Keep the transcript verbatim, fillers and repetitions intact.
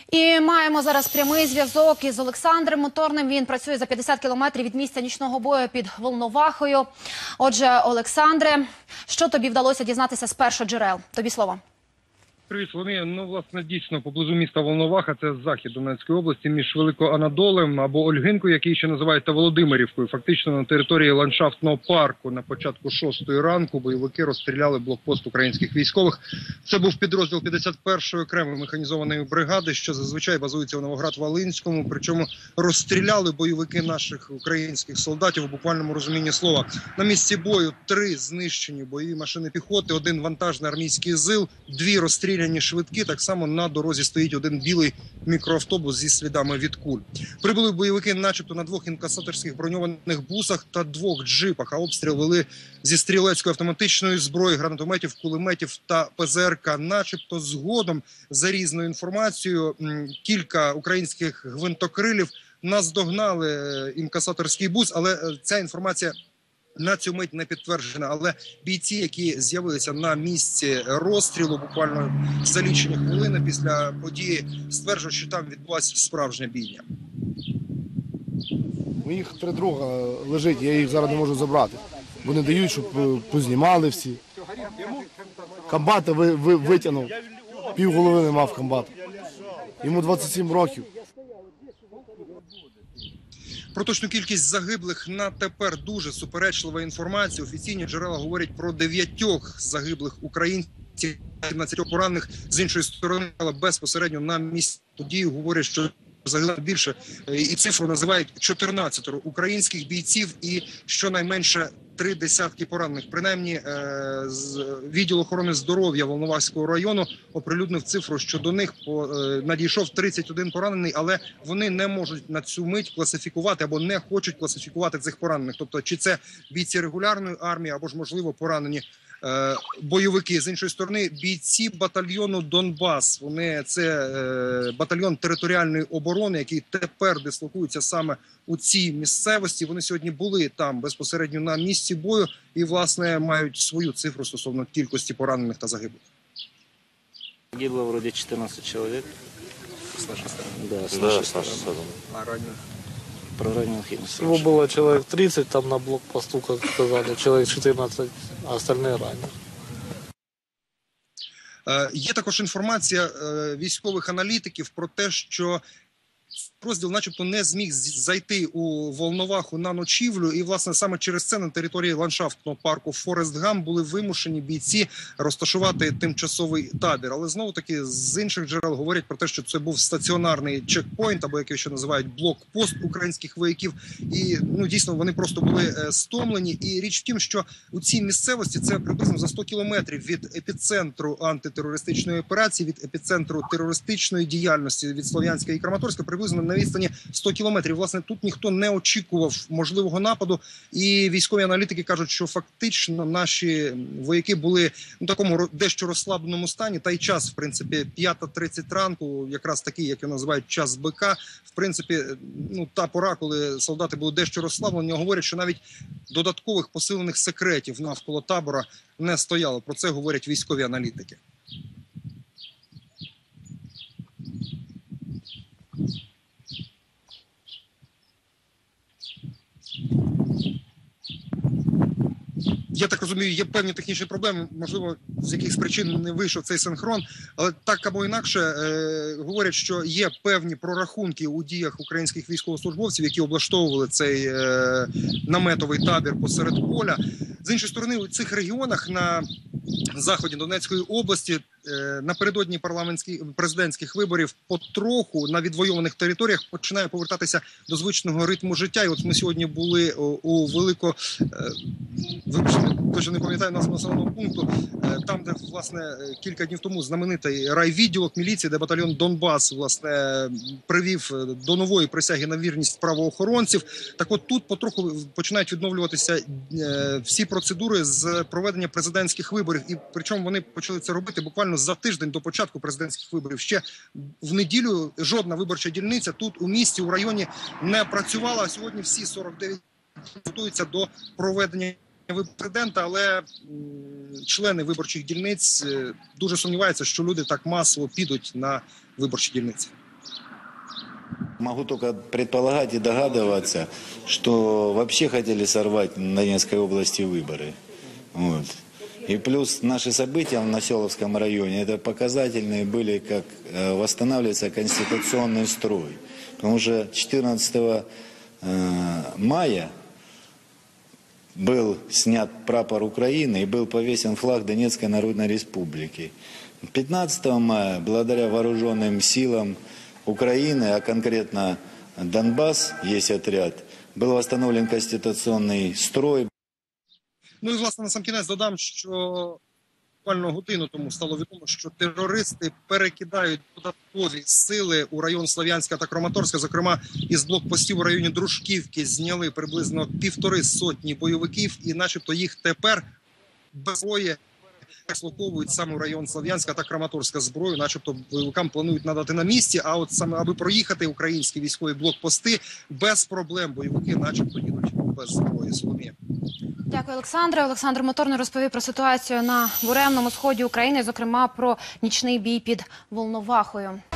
І маємо зараз прямий зв'язок із Олександром Моторним. Він працює за п'ятдесят кілометрів від місця нічного бою під Волновахою. Отже, Олександре, що тобі вдалося дізнатися з першоджерел? Тобі слово. Привіт, вони, ну, власне, дійсно, поблизу міста Волноваха, це захід Донецької області, між Великоанадолем або Ольгинкою, який ще називають, та Володимирівкою. Фактично на території ландшафтного парку на початку шостої ранку бойовики розстріляли блокпост українських військових. Це був підрозділ п'ятдесят першої окремої механізованої бригади, що зазвичай базується в Новоград-Волинському. Причому розстріляли бойовики наших українських солдатів у буквальному розумінні слова. На місці бою три знищені бойові машини піхоти, один вантажний армійський ЗИЛ, дві розстріляні швидкі, так само на дорозі стоїть один білий мікроавтобус зі слідами від куль. Прибули бойовики начебто на двох інкасаторських броньованих бусах та двох джипах, а обстріл вели зі стрілецької автоматичної зброї, гранатометів, кулеметів та ПЗРК. Начебто згодом, за різною інформацією, кілька українських гвинтокрилів наздогнали інкасаторський бус, але ця інформація на цю мить не підтверджена, але бійці, які з'явилися на місці розстрілу буквально за лічені хвилини після події, стверджують, що там відбулася справжня бійня. Моїх три друга лежить, я їх зараз не можу забрати. Вони дають, щоб познімали всі. Комбата ви, ви, витягнув, пів голови не мав комбата. Йому двадцять сім років. Про точну кількість загиблих на тепер дуже суперечлива інформація. Офіційні джерела говорять про дев'ятьох загиблих українців, сімнадцять поранених. З іншої сторони, але безпосередньо на місці події говорять, що загибло більше. І цифру називають чотирнадцять українських бійців і щонайменше три десятки поранених. Принаймні, відділ охорони здоров'я Волноваського району оприлюднив цифру, що до них надійшов тридцять один поранений, але вони не можуть на цю мить класифікувати або не хочуть класифікувати цих поранених. Тобто, чи це бійці регулярної армії, або ж, можливо, поранені бойовики. З іншої сторони, бійці батальйону «Донбас». Вони, це батальйон територіальної оборони, який тепер дислокується саме у цій місцевості. Вони сьогодні були там безпосередньо на місці бою і, власне, мають свою цифру стосовно кількості поранених та загиблих. Погибло вроде четырнадцать человек. С нашей стороны. Да, с Да, нашей с нашей стороны. стороны. А ранених? Про раненых я не Всего слышал. было человек тридцать там на блокпосту, как сказали, человек четырнадцать, а остальные ранены. Е, Є також інформація е, військових аналітиків про те, що розділ начебто не зміг зайти у Волноваху на ночівлю, і, власне, саме через це на території ландшафтного парку Форест Гам були вимушені бійці розташувати тимчасовий табір. Але знову-таки з інших джерел говорять про те, що це був стаціонарний чекпоінт, або як його ще називають блокпост українських вояків. І, ну, дійсно, вони просто були е, стомлені. І річ в тім, що у цій місцевості, це приблизно за сто кілометрів від епіцентру антитерористичної операції, від епіцентру терористичної діяльності від Слов'янська і Краматорська, приблизно на відстані сто кілометрів. Власне, тут ніхто не очікував можливого нападу, і військові аналітики кажуть, що фактично наші вояки були в такому дещо розслабленому стані, та й час, в принципі, п'ята тридцять ранку, якраз такий, як його називають, час бика, в принципі, ну, та пора, коли солдати були дещо розслаблені, говорять, що навіть додаткових посилених секретів навколо табора не стояло. Про це говорять військові аналітики. Я так розумію, є певні технічні проблеми, можливо, з якихось причин не вийшов цей синхрон, але так або інакше е, говорять, що є певні прорахунки у діях українських військовослужбовців, які облаштовували цей е, наметовий табір посеред поля. З іншої сторони, у цих регіонах на заході Донецької області е, напередодні парламентських президентських виборів потроху на відвойованих територіях починає повертатися до звичного ритму життя. І от ми сьогодні були у, у велико... Е, вибачте, точно не пам'ятаю назву населеного пункту, е, там, де, власне, кілька днів тому знаменитий райвідділок міліції, де батальйон «Донбас», власне, привів до нової присяги на вірність правоохоронців. Так от тут потроху починають відновлюватися е, всі процедури з проведення президентських виборів. І причому вони почали це робити буквально за тиждень до початку президентських виборів. Ще в неділю жодна виборча дільниця тут у місті, у районі не працювала, а сьогодні всі сорок дев'ять готуються до проведення виборів президента, але члени виборчих дільниць дуже сумніваються, що люди так масово підуть на виборчі дільниці. Могу только предполагать и догадываться, что вообще хотели сорвать в Донецкой области выборы. Вот. И плюс наши события в Населовском районе, это показательные были, как э, восстанавливается конституционный строй. Потому что четырнадцатого э, мая был снят прапор Украины и был повесен флаг Донецкой Народной Республики. пятнадцатого мая, благодаря вооруженным силам Украины, а конкретно Донбасс, есть отряд, был восстановлен конституционный строй. Ну і, власне, на сам кінець додам, що буквально годину тому стало відомо, що терористи перекидають додаткові сили у район Слов'янська та Краматорська. Зокрема, із блокпостів у районі Дружківки зняли приблизно півтори сотні бойовиків і начебто їх тепер без зброї дислоковують саме в район Слов'янська та Краматорська. Зброю начебто бойовикам планують надати на місці, а от саме аби проїхати українські військові блокпости без проблем бойовики начебто їдуть без зброї. Соломія. Дякую, Олександре. Олександр Моторний розповів про ситуацію на буремному сході України, зокрема про нічний бій під Волновахою.